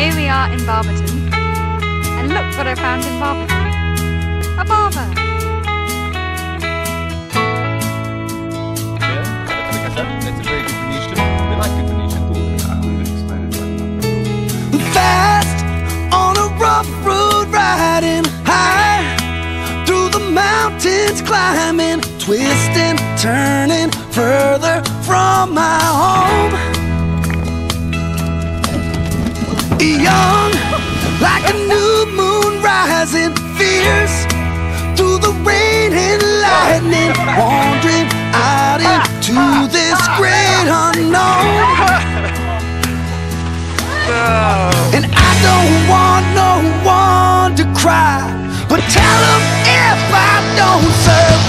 Here we are in Barberdee, and look what I found in Barberdee. A barber. Yeah, like I said, it's a very good Venetian. We like good Venetian. Fast on a rough road, riding high through the mountains, climbing, twisting, turning further from my home. Young, like a new moon rising, fierce through the rain and lightning, wandering out into this great unknown. And I don't want no one to cry, but tell them if I don't serve